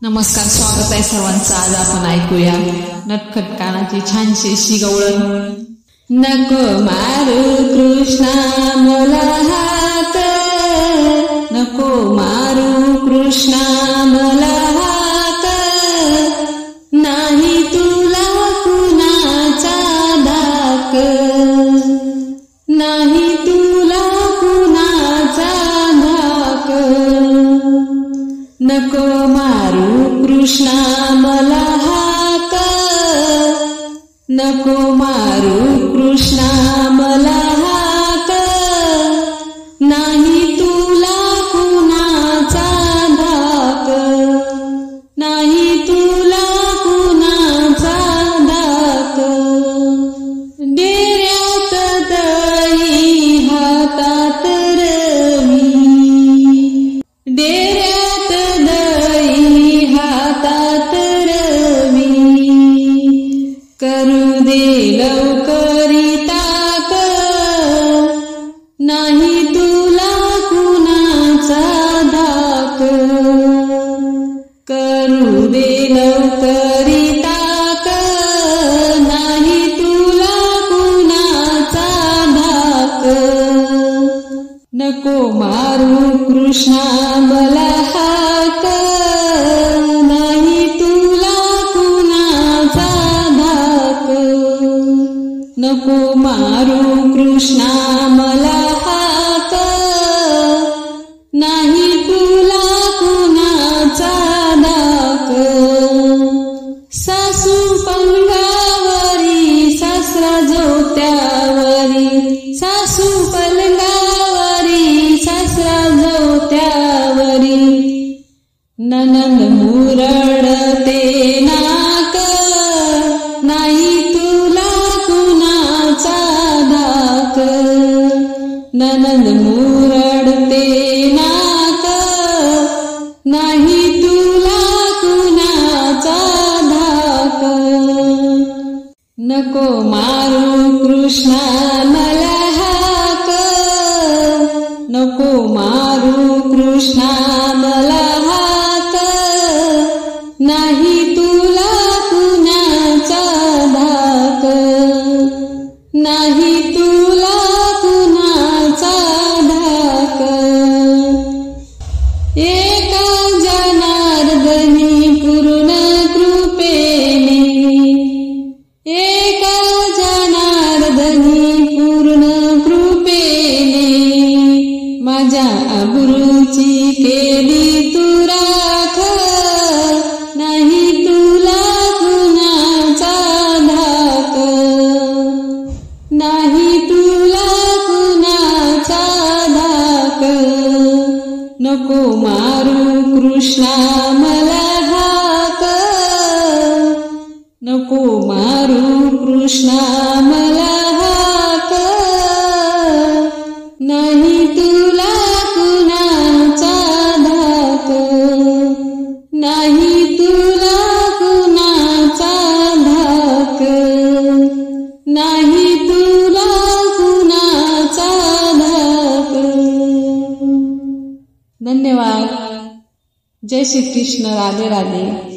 नमस्कार, स्वागत आहे सर्वांचं। आज आपण ऐकूया नटखट कानाची छानशी अशी गवळण। नको मारू कृष्णा मला हात, नको मारू कृष्णा मला हात, नाही तुला कुणाचा धाक, नाही तुला कुणाचा धाक, नको मारू कृष्णा मला हाक, नको मारू कृष्णा मला हाक, नाही तुला कुणाचा धाक, नाही तुला कुणाचा धाक, डेऱ्यात दही हातात रवी, डेऱ्यात दही हातात रवी, करू दे लवकरी ताक, नाही तुला कुणाचा धाक, करू दे लवकरी ताक, नाही तुला कुणाचा धाक, नको मारू कृष्णा मला हाक, नाही तुला कुणाचा धाक, नको मारू कृष्णा मला हाक, नाही तुला कुणाचा धाक, सासू पलंगावरी सासरा झोत्यावरी, सासू पलंगावरी सासरा झोत्यावरी, ननंद मुरडते नाक, नाही तुला कुणाचा धाक, ननंद मुरडते नाक, नाही तुला कुणाचा धाक, नको मारू कृष्णा मला हाक, नको मारू कृष्णा मला हाक, नाही तुला कुणाचा धाक, नाही तुला कुणाचा धाक, एका जनार्दनी पूर्ण कृपेने, एका जनार्दनी पूर्ण कृपेने, माझ्या अब्रूची केली तू राख, नाही तुला कुणाचा धाक, नाही तुला कुणाचा धाक, नको मारू कृष्णा मला हाक, नको मारू कृष्णा मला हाक, नाही तुला कुणाचा धाक, नाही तुला कुणाचा धाक, नाही तुला कुणाचा धाक। धन्यवाद। जय श्री कृष्ण। राधे राधे।